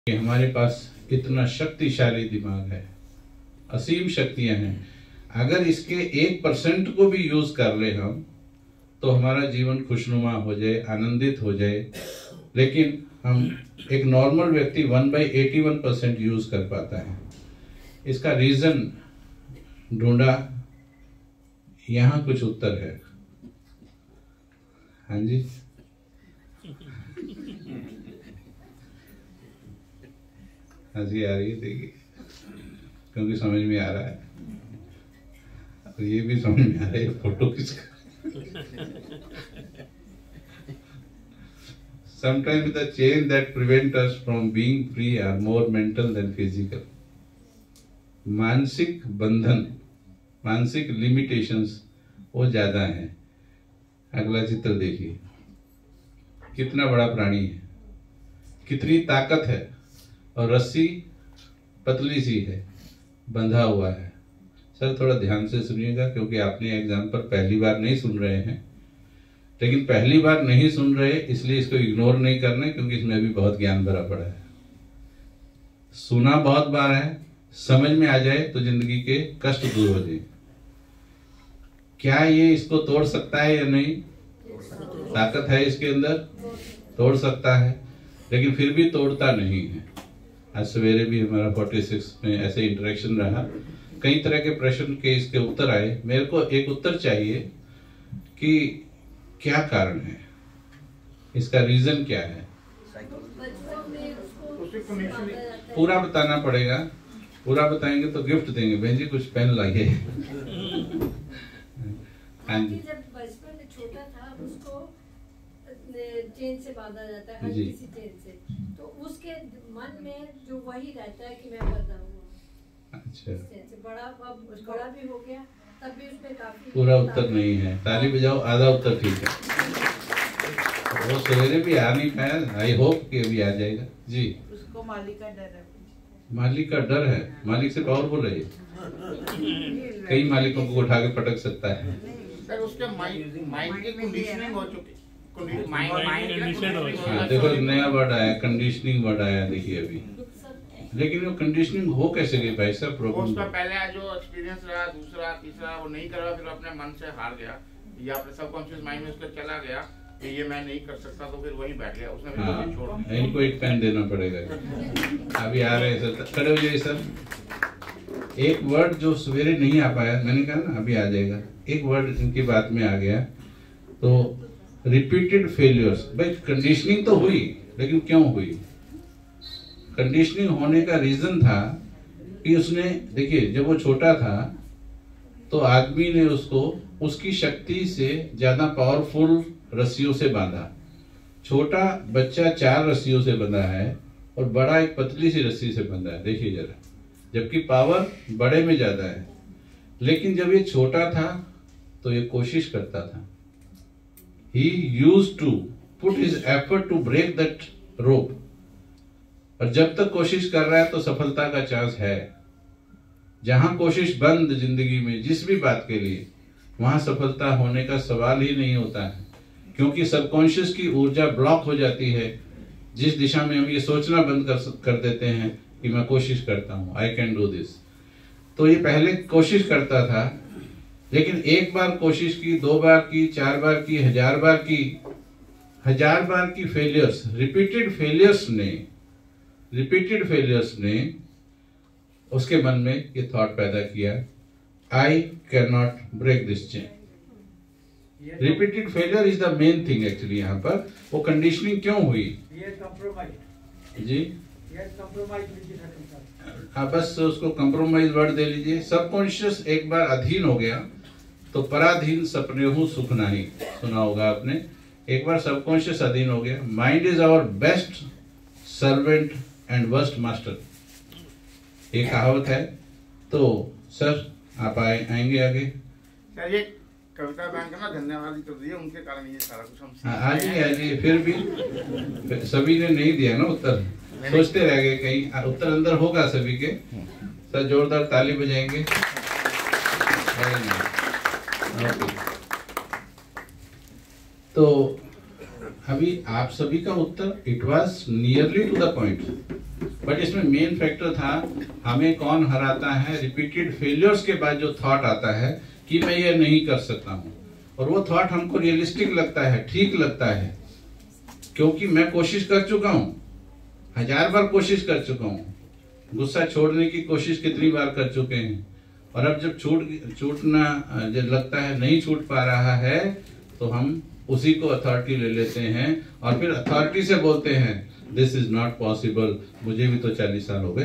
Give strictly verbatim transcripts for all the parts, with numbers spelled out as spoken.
कि हमारे पास इतना शक्तिशाली दिमाग है, असीम शक्तियां हैं। अगर इसके एक परसेंट को भी यूज कर ले हम तो हमारा जीवन खुशनुमा हो जाए, आनंदित हो जाए। लेकिन हम एक नॉर्मल व्यक्ति one by eighty one percent use कर पाता है। इसका रीजन ढूंढा, यहां कुछ उत्तर है। हाँ जी, हंसी आ रही है, देखिए, क्योंकि समझ में आ रहा है और ये भी समझ में आ रहा है फोटो किसका। Sometimes the chain that prevent us from being free are more mental than physical. मानसिक बंधन, मानसिक लिमिटेशंस वो ज्यादा हैं। अगला चित्र देखिए, कितना बड़ा प्राणी है, कितनी ताकत है, और रस्सी पतली सी है, बंधा हुआ है। सर थोड़ा ध्यान से सुनिएगा, क्योंकि आपने एग्जाम पर पहली बार नहीं सुन रहे हैं। लेकिन पहली बार नहीं सुन रहे इसलिए इसको इग्नोर नहीं करना, क्योंकि इसमें भी बहुत ज्ञान भरा पड़ा है। सुना बहुत बार है, समझ में आ जाए तो जिंदगी के कष्ट दूर हो जाए। क्या ये इसको तोड़ सकता है या नहीं? ताकत है इसके अंदर, तोड़ सकता है, लेकिन फिर भी तोड़ता नहीं है। आज सवेरे भी हमारा छियालीस में ऐसे इंटरेक्शन रहा, कई तरह के प्रश्न के इसके उत्तर आए। मेरे को एक उत्तर चाहिए कि क्या कारण है, इसका रीजन क्या है। पूरा बताना पड़ेगा, पूरा बताएंगे तो गिफ्ट देंगे। बहन जी कुछ पेन लाइए। हाँ जी, जब बचपन में छोटा था उसको चेन से बांधा जाता है, जी, किसी चेन से, तो उसके मन में जो वही रहता है कि मैं बंधा हुआ। अच्छा, बड़ा बड़ा भी हो गया तब भी उसमें काफी। पूरा उत्तर नहीं है, ताली बजाओ, आधा उत्तर ठीक है। वो सवेरे भी आ नहीं पाया, आई होप कि अभी आ जाएगा। जी, उसको मालिक का डर है। मालिक का डर है, मालिक से पावरफुल है। कई मालिकों को उठा के पटक सकता है। सर उसके माइंड माइंड की कंडीशनिंग हो चुकी, माइंड माइंड हाँ, देखो नया वर्ड आया, कंडीशनिंग वर्ड आया, देखिए अभी। लेकिन वो कंडीशनिंग हो कैसे गई भाई साहब? प्रॉब्लम उसका पहले जो एक्सपीरियंस रहा, दूसरा तीसरा वो नहीं करा, फिर अपने मन से हार गया, या अपने सबकॉन्शियस माइंड में उसका चला गया कि ये मैं नहीं कर सकता, तो फिर वही बैठ गया उसने। फिर हाँ, छोड़ दिया। इनको एक पेन देना पड़ेगा। अभी आ रहे हैं सर, खड़े हो जाइए सर। एक वर्ड जो सवेरे नहीं आ पाया, मैंने कहा ना अभी आ जाएगा। एक वर्ड इनकी बात में आ गया, तो रिपीटेड फेलियर्स। भाई कंडीशनिंग तो हुई, लेकिन क्यों हुई? कंडीशनिंग होने का रीजन था कि उसने, देखिए जब वो छोटा था तो आदमी ने उसको उसकी शक्ति से ज्यादा पावरफुल रस्सियों से बांधा। छोटा बच्चा चार रस्सियों से बंधा है और बड़ा एक पतली सी रस्सी से बंधा है, देखिए जरा, जबकि पावर बड़े में ज्यादा है। लेकिन जब ये छोटा था तो ये कोशिश करता था, he used to put his effort to break that rope। और जब तक कोशिश कर रहा है तो सफलता का चांस है। जहां कोशिश बंद जिंदगी में जिस भी बात के लिए, वहां सफलता होने का सवाल ही नहीं होता है, क्योंकि सबकॉन्शियस की ऊर्जा ब्लॉक हो जाती है। जिस दिशा में हम ये सोचना बंद कर कर देते हैं कि मैं कोशिश करता हूं, आई कैन डू दिस। तो ये पहले कोशिश करता था, लेकिन एक बार कोशिश की, दो बार की, चार बार की, हजार बार की, हजार बार की फेलियर्स, रिपीटेड फेलियर्स ने रिपीटेड फेलियर्स ने उसके मन में ये थॉट पैदा किया, I can not break this chain. Repeated failure is the main thing actually. यहाँ पर वो कंडीशनिंग क्यों हुई? ये कंप्रोमाइज जी, ये कंप्रोमाइज हाँ, बस उसको कंप्रोमाइज वर्ड दे लीजिए। सबकॉन्शियस एक बार अधीन हो गया तो पराधीन सपने हूं सुख नहीं, सुना होगा आपने। एक बार सबकॉन्शियस अधीन हो गया। Mind is our best servant and worst master, ये कहावत है। तो सर आप आए आएंगे आगे। सर ये कविता बैंक ना धन्यवाद कर दिए, उनके कारण ये सारा कुछ हम हाँ, आ जाइए आ जाइए। फिर भी सभी ने नहीं दिया ना उत्तर, सोचते रह गए कहीं उत्तर अंदर होगा सभी के। सर जोरदार ताली बजाएंगे। तो अभी आप सभी का उत्तर, it was nearly to the point. But इसमें मेन फैक्टर था हमें कौन हराता है, रिपीटेड फेलियर्स के बाद जो थॉट आता है कि मैं ये नहीं कर सकता हूँ, और वो थॉट हमको रियलिस्टिक लगता है, ठीक लगता है, क्योंकि मैं कोशिश कर चुका हूँ, हजार बार कोशिश कर चुका हूँ, गुस्सा छोड़ने की कोशिश कितनी बार कर चुके हैं, और अब जब छूट छूटना जब लगता है नहीं छूट पा रहा है तो हम उसी को अथॉरिटी ले लेते हैं और फिर अथॉरिटी से बोलते हैं दिस इज नॉट पॉसिबल, मुझे भी तो चालीस साल हो गए।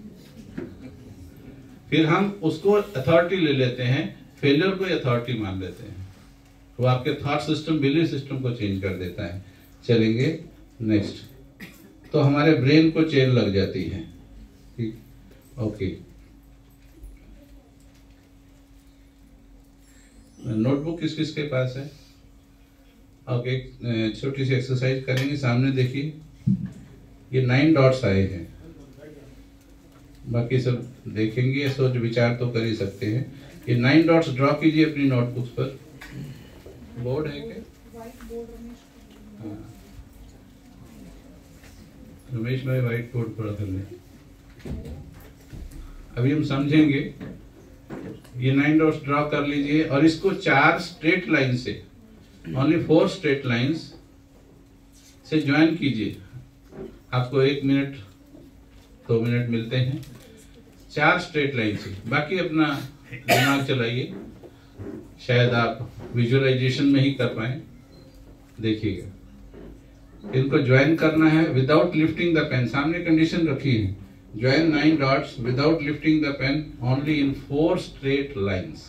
फिर हम उसको अथॉरिटी ले लेते हैं, फेलियर को अथॉरिटी मान लेते हैं। वो आपके थॉट सिस्टम, बिलीफ सिस्टम को चेंज कर देता है। चलेंगे नेक्स्ट। तो हमारे ब्रेन को चेन लग जाती है। ठीक, ओके। नोटबुक किस किस के पास है? ओके, छोटी सी एक्सरसाइज करेंगे। सामने देखिए, ये नाइन डॉट्स आए हैं, बाकी सब देखेंगे, सोच विचार तो कर ही सकते हैं। ये नाइन डॉट्स ड्रॉ कीजिए अपनी नोटबुक पर। बोर्ड है क्या? हाँ, रमेश भाई व्हाइट बोर्ड पर कर लें। अभी हम समझेंगे। ये नाइन डॉट्स ड्रॉ कर लीजिए और इसको चार स्ट्रेट लाइन से, ओनली फोर स्ट्रेट लाइंस से ज्वाइन कीजिए। आपको एक मिनट दो मिनट मिलते हैं चार स्ट्रेट लाइन से। बाकी अपना दिमाग चलाइए, शायद आप विजुअलाइजेशन में ही कर पाए। देखिएगा, इनको ज्वाइन करना है विदाउट लिफ्टिंग द पेन। सामने कंडीशन रखी है, join nine dots without lifting the pen, only in four straight lines.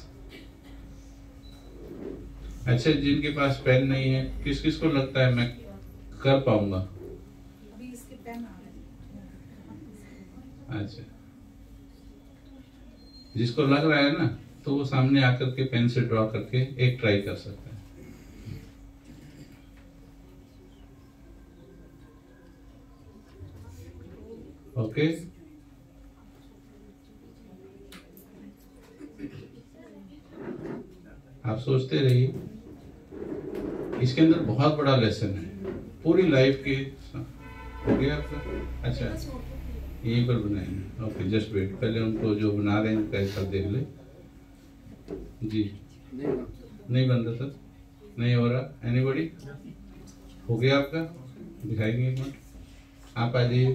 अच्छा, जिनके पास पेन नहीं है, किस किस को लगता है मैं कर पाऊंगा? अच्छा, जिसको लग रहा है ना, तो वो सामने आकर के पेन से ड्रॉ करके एक ट्राई कर सकता है। ओके, आप सोचते रहिए, इसके अंदर बहुत बड़ा लेसन है पूरी लाइफ के। हो गया आपका? अच्छा, यहीं पर बनाएंगे। ओके, जस्ट वेट, पहले उनको जो बना रहे हैं उनका एक बार देख ले। जी नहीं बन रहा सर, नहीं हो रहा। एनीबॉडी? हो गया आपका? दिखाएंगे एक मिनट। आप आ जाइए,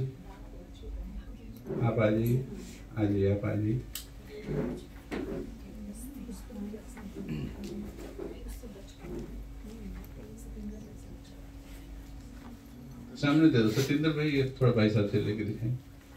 आप आ जाइए, आ जाइए, आप आ जाइए। सामने दे दो सत्येंद्र भाई, ये थोड़ा भाई साहब से लेके दिखाएं।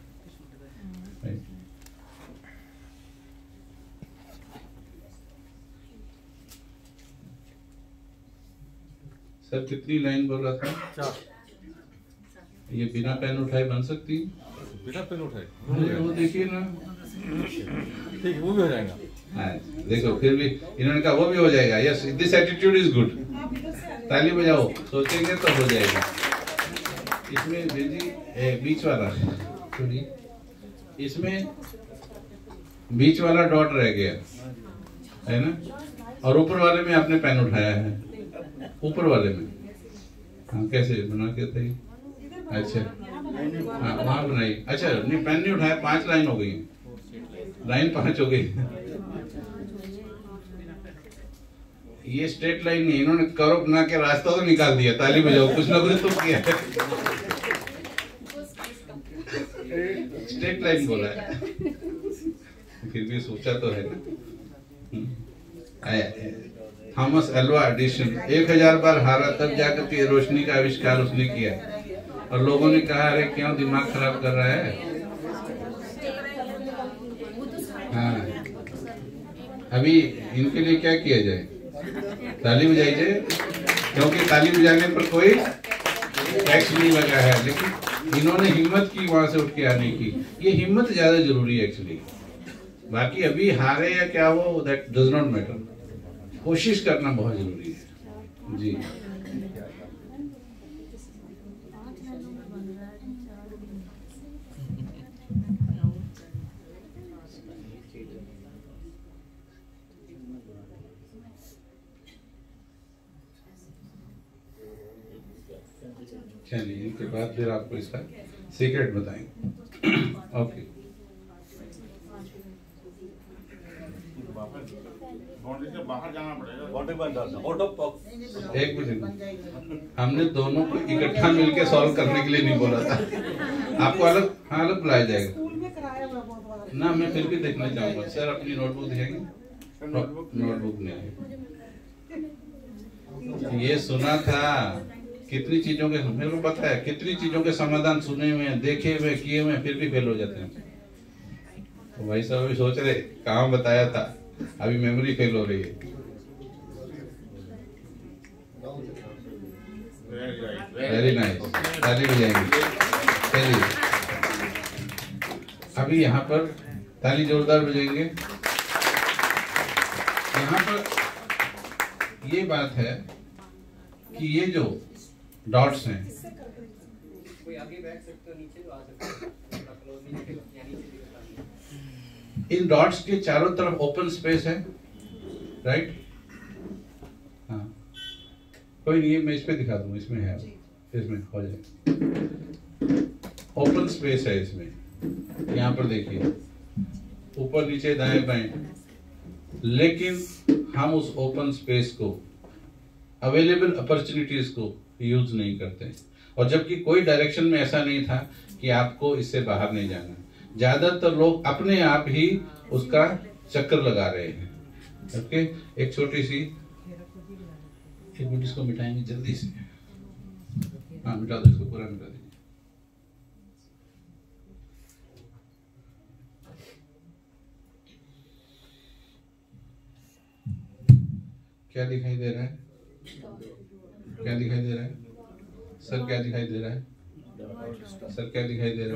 सर कितनी लाइन बोल रहा था? चार। ये बिना पेन उठाए बन सकती? बिना पेन उठाए वो देखिए ना। ठीक है, वो भी हो जाएगा। हाँ, देखो फिर भी इन्होंने कहा वो भी हो जाएगा। Yes, this attitude is good. ताली बजाओ, सोचेंगे तो हो जाएगा। इसमें जी बीच वाला थोड़ी, इसमें बीच वाला डॉट रह गया है ना, और ऊपर वाले में आपने पेन उठाया है। ऊपर वाले में हाँ, कैसे बना के थे? अच्छा हाँ, वहाँ बनाई। अच्छा, नहीं पेन नहीं उठाया, पांच लाइन हो गई, लाइन पांच हो गई। ये स्ट्रेट लाइन नहीं, इन्होंने कर्व बना के रास्ता तो निकाल दिया। ताली बजाओ, कुछ ना कुछ तो किया है। स्ट्रेट लाइन बोला है, फिर भी सोचा तो है ना। थॉमस एल्वा एडिशन एक हजार बार हारा, तब जाकर के रोशनी का आविष्कार उसने किया, और लोगों ने कहा अरे क्यों दिमाग खराब कर रहा है। हाँ, अभी इनके लिए क्या किया जाए? ताली बजाई जाए, क्योंकि ताली बजाने पर कोई टैक्स नहीं लगा है। लेकिन इन्होंने हिम्मत की वहां से उठ के आने की। ये हिम्मत ज्यादा जरूरी है एक्चुअली। बाकी अभी हारे या क्या हो, दैट डज नॉट मैटर। कोशिश करना बहुत जरूरी है जी। चलिए, इनके बाद फिर आपको इसका सीक्रेट बताएंगे। ओके, बाउंड्री से बाहर जाना पड़ेगा। बाउंड्री बन जाता आउट ऑफ बॉक्स। एक मिनट, हमने दोनों को इकट्ठा मिलके सॉल्व करने के लिए नहीं बोला था। आपको अलग, हाँ अलग बुलाया जाएगा स्कूल में कराया हुआ बहुत बार। ना। मैं फिर भी देखना चाहूंगा। सर अपनी नोटबुक दिखाएंगे? नोटबुक नहीं है। ये सुना था कितनी चीजों के, मेरे को पता है कितनी चीजों के समाधान सुने हुए हैं, देखे हुए, किए हुए, फिर भी फेल हो जाते हैं। तो भाई साहब अभी सोच रहे कहाँ बताया था, अभी मेमोरी फेल हो रही है। वेरी नाइस, ताली बजाएंगे। चलिए अभी यहाँ पर ताली जोरदार बजाएंगे। यहाँ पर ये बात है कि ये जो डॉट्स हैं, कोई आगे बैठ सकते हो, नीचे तो आ सकते हो, थोड़ा क्लोज नीचे या नीचे दिखता है। इन डॉट्स के चारों तरफ ओपन स्पेस है, राइट? हाँ, कोई नहीं, मैं इस पे दिखा दूंगा, इसमें है, इसमें हो जाए। ओपन स्पेस है इसमें, यहाँ पर देखिए, ऊपर नीचे दाएं बाएं, लेकिन हम उस ओपन स्पेस को, अवेलेबल अपॉर्चुनिटीज को यूज नहीं करते। और जबकि कोई डायरेक्शन में ऐसा नहीं था कि आपको इससे बाहर नहीं जाना। ज्यादातर लोग अपने आप ही उसका चक्कर लगा रहे हैं। ओके, एक छोटी सी, एक मिनट इसको मिटाएंगे जल्दी से। हाँ मिटा दो इसको, पूरा मिटा दीजिए। क्या दिखाई दे रहा है? क्या दिखाई दे रहा है सर? क्या दिखाई दे रहा है सर? क्या दिखाई दे रहा है?